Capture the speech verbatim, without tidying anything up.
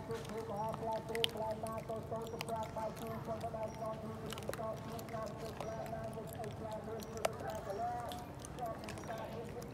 គឺគឺក៏ផ្លែព្រួយផ្លែណាតូចតូចសម្រាប់បាយជូនផងក៏ដែរក៏គឺគឺក៏មានការធ្វើផ្លែណាដូចផ្លែមួយគឺផ្លែកន្លះក៏មានការមាន